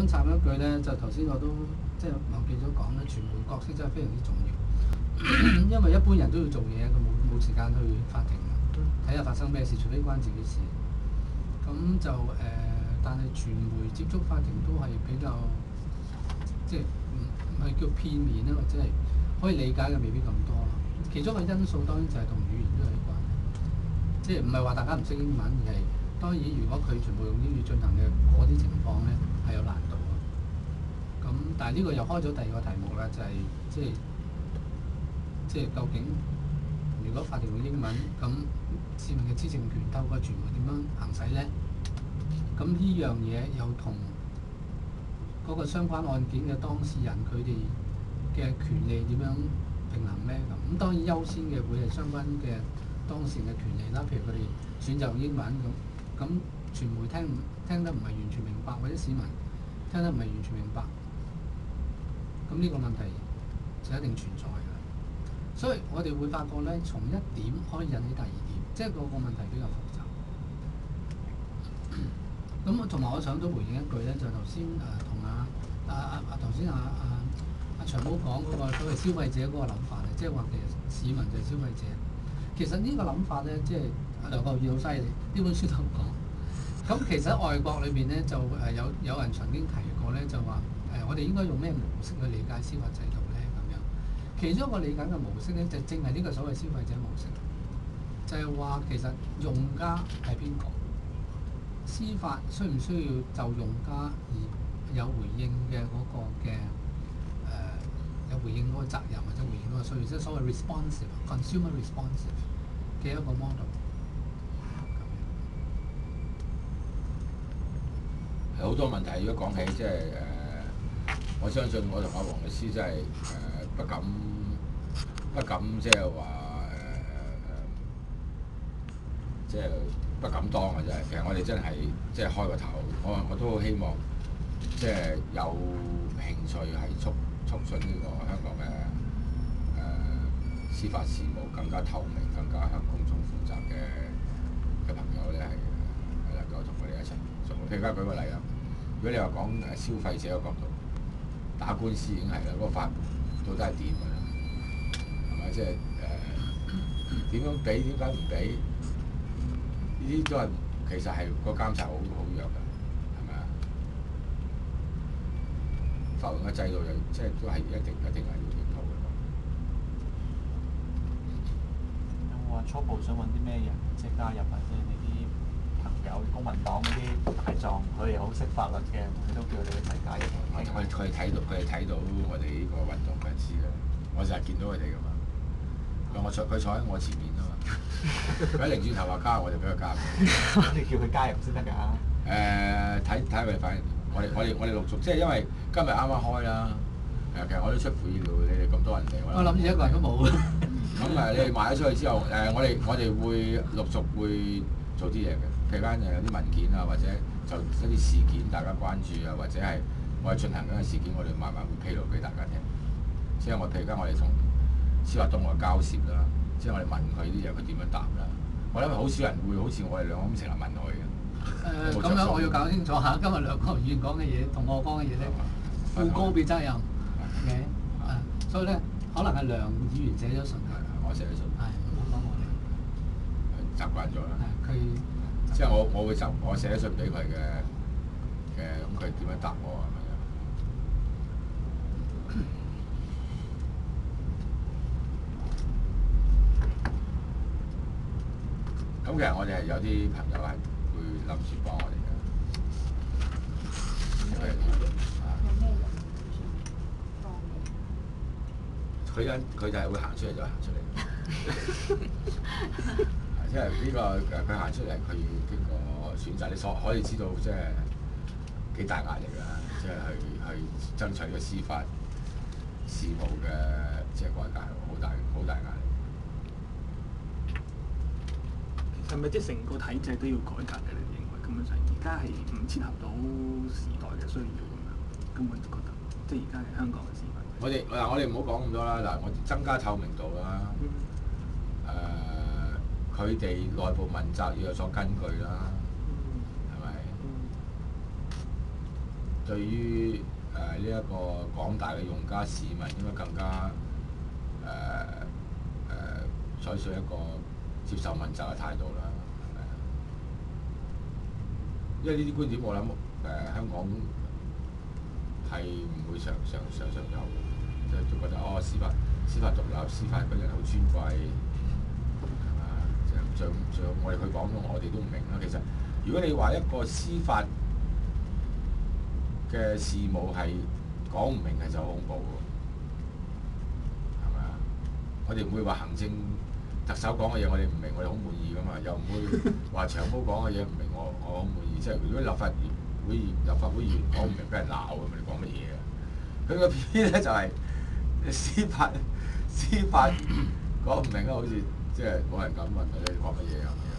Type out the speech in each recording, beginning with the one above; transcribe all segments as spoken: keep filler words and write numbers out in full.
想插一句咧，就頭先我都即係忘記咗講咧，傳媒角色真係非常之重要。因為一般人都要做嘢，佢冇冇時間去法庭睇下發生咩事，除非關自己事。咁就誒、呃，但係傳媒接觸法庭都係比較即係唔唔係叫片面咧，或者係可以理解嘅未必咁多咯。其中嘅因素當然就係同語言都有關，即係唔係話大家唔識英文，而係當然如果佢全部用英語進行嘅嗰啲情況咧係有難度嘅。咁但係呢個又開咗第二個題目啦，就係、是、即係即係究竟如果法庭用英文，咁市民嘅知情權透過傳媒點樣行使咧？咁呢樣嘢又同嗰個相關案件嘅當事人佢哋嘅權利點樣平衡咧？咁咁當然優先嘅會係相關嘅當事人嘅權利啦，譬如佢哋選擇用英文咁，咁傳媒聽唔聽得唔係完全明白，或者市民聽得唔係完全明白，咁呢個問題就一定存在㗎。所以我哋會發覺咧，從一點可以引起第二點，即係個個問題比較複雜。咁同埋我想都回應一句咧，就頭先誒同阿阿阿阿頭先阿阿阿長毛講嗰個所謂消費者嗰個諗法咧，即係話其實市民就係消費者。其實呢個諗法咧，即係梁國義好犀利，呢本書都講。咁其實喺外國裏邊咧，就誒有有人曾經提過咧，就話誒我哋應該用咩模式去理解司法制度咧？咁樣其中一個理解嘅模式咧，就正係呢個所謂消費者模式，就係話其實用家係邊個？司法需唔需要就用家而有回應嘅嗰個嘅誒、呃、有回應嗰個責任或者回應嗰個需要，即係所謂 responsive consumer responsive 嘅一個 model。 係好多問題，如果講起即係誒，我相信我同阿黃律師真係誒不敢不敢即係話誒即係不敢當啊！真係，其實我哋真係即係開個頭，我我都好希望即係有興趣係促促進呢個香港嘅誒、呃、司法事務更加透明、更加向公眾負責嘅嘅朋友咧，係係能夠同佢哋一齊做。譬如而家舉個例啊，如果你話講誒消費者嘅角度，打官司已經係啦，嗰、那個法到底係點㗎啦？係咪即係誒點樣俾？點解唔俾？呢啲都係其實係個監察好好弱㗎，係咪啊？法援嘅制度又即係都係一定一定係要檢討嘅。 有冇話初步想揾啲咩人即係加入啊？即係你啲朋友、公民黨嗰啲大狀，佢哋好識法律嘅，你都叫佢哋一齊加入。 我佢佢哋睇到佢哋睇到我哋呢個運動嘅知嘅，我成日見到佢哋㗎嘛。我坐佢坐喺我前面啊嘛，佢一擰轉頭話加，我就俾佢加。 你叫佢加入先得㗎。 誒睇睇佢哋反應，我哋我哋我哋陸續，即係因為今日啱啱開啦。誒其實我都出乎意料，你哋咁多人嚟。 我諗住一個人都冇。 咁誒，你哋賣咗出去之後，誒我哋我哋會陸續會做啲嘢嘅，譬如間誒有啲文件啊，或者就一啲事件大家關注啊，或者係我哋進行緊嘅事件，我哋慢慢會披露俾大家聽。即係我譬如間我哋同司法當局交涉啦，即係我哋問佢啲嘢，佢點樣答啦？我諗好少人會好似我哋兩個咁成日問佢嘅。 誒咁、呃、樣我要搞清楚下，今日梁國義講嘅嘢同我講嘅嘢咧，負高別責任嘅，誒，所以咧可能係梁議員寫咗信， 我寫咗信， 係唔好講我哋， 習慣咗啦。 佢即係我我會就我寫咗信俾佢嘅嘅，咁佢點樣答我啊？咁其實我哋係有啲朋友係會諗住幫我哋嘅。有咩人佢因佢就係會行出嚟就行出嚟。即係呢個誒，佢行出嚟，佢經過選擇，你所可以知道即係幾大壓力啦。即係去去爭取呢個司法事務嘅即係改革，好大好大壓力。 係咪即係成個體制都要改革嘅？你認為根本上而家係唔切合到時代嘅需要咁樣，根本就覺得即係而家係香港嘅司法。 我哋嗱，我哋唔好講咁多啦。嗱，我哋增加透明度啦。誒、嗯，佢哋內部問責要有所根據啦，係咪？ 對於誒呢一個廣大嘅用家市民應該更加誒誒採取一個接受問責嘅態度啦，係咪啊？因為呢啲觀點我諗誒、呃、香港係唔會常常常常有嘅，即係都覺得哦司法司法獨立，司法嗰人好尊貴，係嘛？即係像像我哋去講，我哋都唔明啦。其實如果你話一個司法嘅事務係講唔明，係就好恐怖喎，係咪啊？我哋唔會話行政特首講嘅嘢我哋唔明，我哋好滿意噶嘛，又唔會話長毛講嘅嘢唔明，我我好滿意。即係如果立法會立法會議員講唔明，俾人鬧咁，你講乜嘢啊？佢個偏咧就係、是、司法司法講唔明啊，好似即係冇人敢問你講乜嘢咁樣。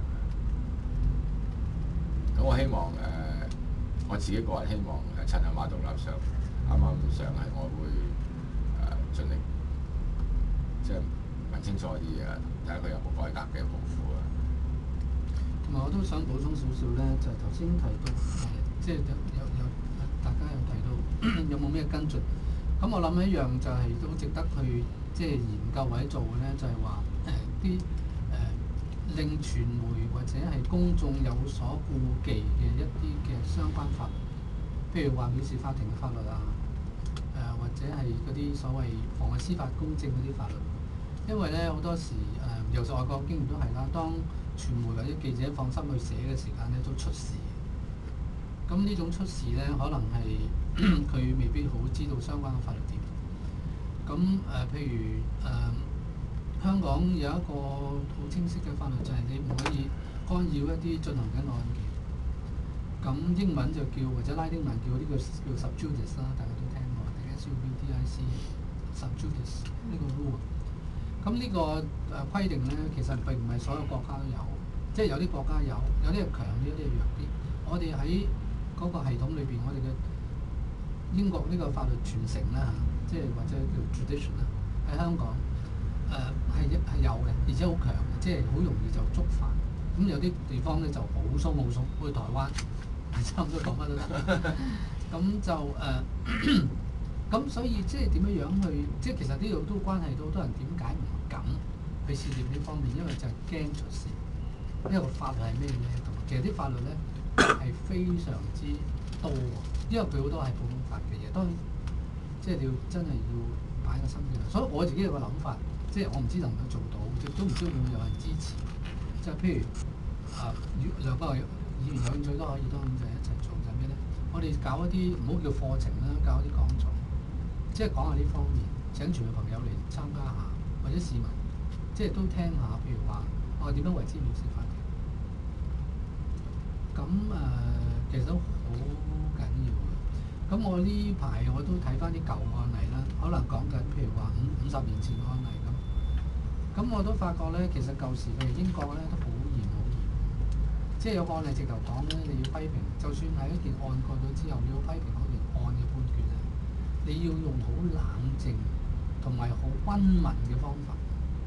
咁我希望誒、呃，我自己個人希望誒，趁阿馬獨立上啱啱上係，我會誒、呃、盡力即係問清楚啲嘢，睇下佢有冇改革嘅抱負啊。 同埋我都想補充少少咧，就係頭先提到誒，即係有有有大家有提到有冇咩跟進？咁我諗一樣就係都值得去即係研究或者做嘅咧，就係話誒啲誒令傳媒或者係公眾有所顧忌嘅一啲嘅相關法律，譬如話藐視法庭嘅法律啊，誒、呃、或者係嗰啲所謂妨礙司法公正嗰啲法律。因為咧好多時誒，尤其外國經驗都係啦，當傳媒或者記者放心去寫嘅時間咧，都出事。咁呢種出事咧，可能係佢未必好知道相關嘅法律點。咁誒、呃，譬如誒、呃，香港有一個好清晰嘅法律，就係、是、你唔可以干擾一啲進行緊案件。咁英文就叫或者拉丁文叫呢個叫 sub judice 啦，大家都聽過 S U B D I C sub judice 呢個 rule。咁呢個誒規定咧，其實並唔係所有國家都有，即係有啲國家有，有啲係強啲，有啲係弱啲。我哋喺嗰個系統裏邊，我哋嘅英國呢個法律傳承啦嚇，即係或者叫 tradition 啦，喺香港誒係一係有嘅，而且好強嘅，即係好容易就觸犯。咁有啲地方咧就好鬆好鬆，好似台灣，差唔多講乜都得。咁就誒。呃咁所以即係點樣樣去，即係其實呢度都關係到好多人點解唔敢去涉獵呢方面，因為就係驚出事。因為個法律係咩咧？同埋其實啲法律咧係非常之多，因為佢好多係普通法嘅嘢。當然，即係你要真係要擺個心機。所以我自己有個諗法，即係我唔知能唔能做到，亦都唔知會唔會有人支持。就係譬如啊，兩個議員有興趣都可以，當然就一齊做。就係咩咧？我哋搞一啲唔好叫課程啦，搞一啲講座。即係講下呢方面，請傳媒朋友嚟參加下，或者市民，即係都聽下，譬如話我點樣為之藐視法庭。咁誒、呃，其實都好緊要嘅。咁我呢排我都睇翻啲舊案例啦，可能講緊譬如話五五十年前嘅案例咁。咁我都發覺咧，其實舊時譬如英國咧都好嚴好嚴，即係有個案例直頭講咧，你要批評，就算係一件案過咗之後，你要批評嗰件案嘅判決咧。你要用好冷靜同埋好溫文嘅方法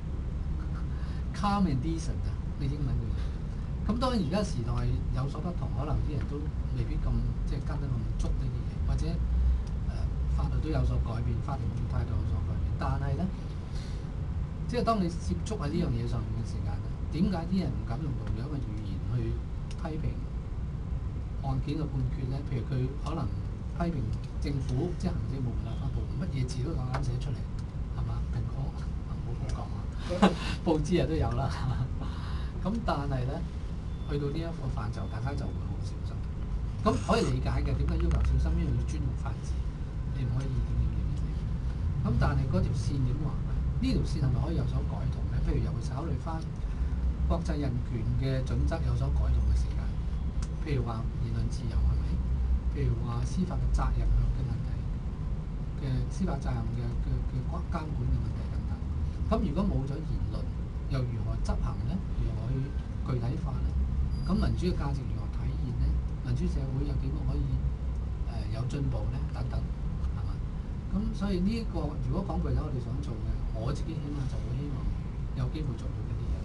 calm and decent 啊，你英文叫做。咁當然而家時代有所不同，可能啲人都未必咁即係跟得咁足呢啲嘢，或者誒、呃、法律都有所改變，法庭嘅態度有所改變。但係咧，即係當你接觸喺呢樣嘢上面嘅時間咧，點解啲人唔敢用同樣嘅語言去批評案件嘅判決咧？譬如佢可能批評政府即係行政部門、立法部門，乜嘢字都夠膽寫出嚟，係嘛？蘋果唔好咁講啊，報紙啊都有啦。咁但係咧，去到呢一個範疇，大家就會好小心。咁可以理解嘅，點解要求小心？因為要尊重法治，你唔可以點點點點。咁但係嗰條線點畫咧？呢條線係咪可以有所改動咧？譬如尤其是考慮翻國際人權嘅準則有所改動嘅時間，譬如話言論自由係咪？譬如話司法嘅責任嘅問題，嘅司法責任嘅嘅嘅關監管嘅問題等等。咁如果冇咗言論，又如何執行咧？如何去具體化咧？咁民主嘅價值如何體現咧？民主社會又點樣可以誒、呃、有進步咧？等等，係嘛？咁所以呢、這、一個如果講具體我哋想做嘅，我自己起碼就會希望有機會做到呢啲嘢。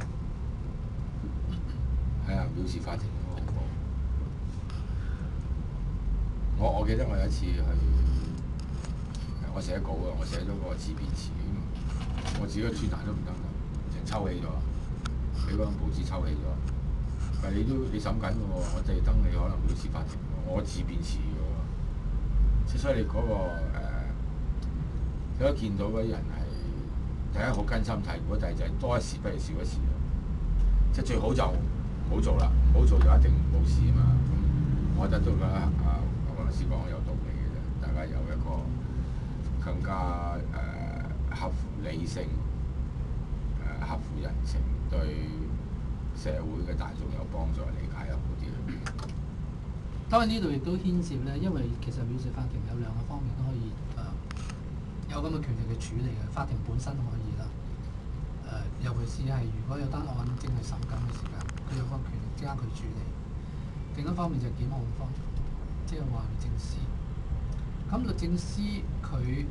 係啊，藐視法庭。我我我記得我有一次去，我寫稿啊，我寫咗個自辯詞，我自己個專欄都唔得㗎，成抽起咗，俾嗰張報紙抽起咗。但係你都你審緊㗎喎，我哋登你可能會司法庭喎，我自辯詞㗎喎。即所以你嗰、那個誒，你、呃、一見到嗰啲人係第一好根深蒂固，第二就係多一事不如少一事咯。即係最好就唔好做啦，唔好做就一定冇事啊嘛。咁我覺得都覺得啊，黃律師講有道理嘅啫，大家有一個更加誒、呃、合乎理性、誒、呃、合乎人情，對社會嘅大眾有幫助，理解又好啲。 當然呢度亦都牽涉咧，因為其實藐視法庭有兩個方面都可以誒、呃、有咁嘅權力去處理嘅，法庭本身可以啦。誒、呃，尤其是係如果有單案正係審緊嘅時間，佢有個權力即刻去處理。另一方面就係檢控方，即係話律政司。咁律政司佢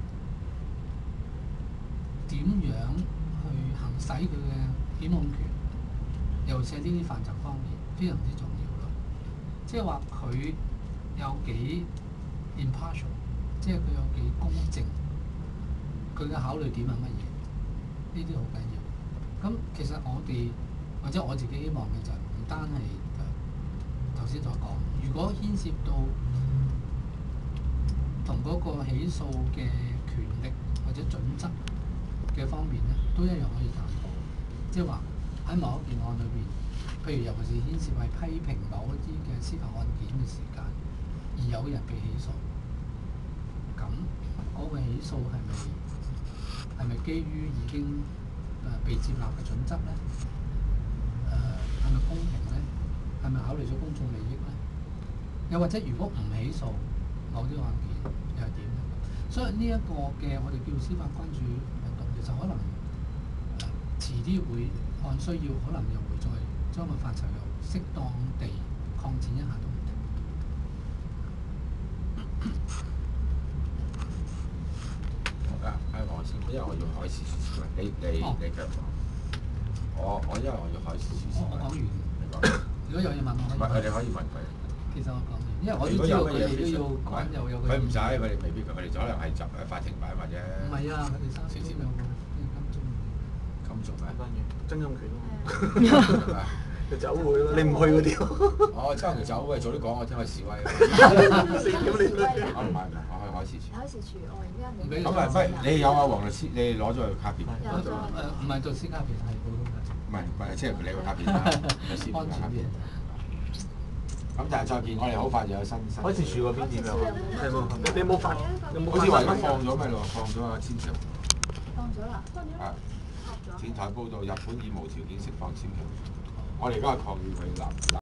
點樣去行使佢嘅檢控權？尤其係呢啲範疇方面非常之重要咯。即係話佢有幾 impartial，即係佢有幾公正，佢嘅考慮點係乜嘢？呢啲好緊要。咁其實我哋或者我自己希望嘅就唔單係誒頭先所講，如果牽涉到同嗰個起訴嘅權力或者準則嘅方面咧，都一樣可以探討。即係話喺某一件案裏邊，譬如尤其是牽涉係批評某一啲嘅司法案件嘅時間，而有人被起訴，咁嗰個起訴係咪係咪基於已經誒被接納嘅準則咧？誒係咪公平咧？係咪考慮咗公眾利益咧？又或者如果唔起訴某啲案件又係點咧？所以呢一個嘅我哋叫司法關注運動，其實可能誒、呃、遲啲會按需要，可能又會再將個範疇又適當地擴展一下都唔定。 啊啊！我先，因為我要開始少少，你你哦你繼續講。我我因為我要開始少少。 我我講完。 你講。 如果有嘢問我， 唔係，你可以問佢。 其實我講完，因為我都如果知道佢有乜嘢哋都要講，又有佢唔使，佢哋未必，佢哋可能係集誒法庭版或者。 唔係啊，佢哋三少少有個金鐘。 金鐘咩？ 關於曾蔭權咯，就走會咯，你唔去嗰啲。 哦，周圍走喂，早啲講，我聽佢示威。 咁你啊唔係唔係，我去海事處。 海事處，我而家冇。 咁啊，不如你有啊，黃律師，你攞咗佢卡片。 有咗。 誒唔係做私家片，係普通嘅。 唔係唔係，即係你個卡片啦，律師安全啲。 咁但係再見，我哋好快就有新新。 海事處嗰邊點樣啊？ 係喎，你有冇發？有冇好似話而家放咗咩咯？放咗啊，千條。 放咗啦。放咗。 啊。 拍咗。 展台報道，日本已無條件釋放千條。我哋而家係抗議佢立立。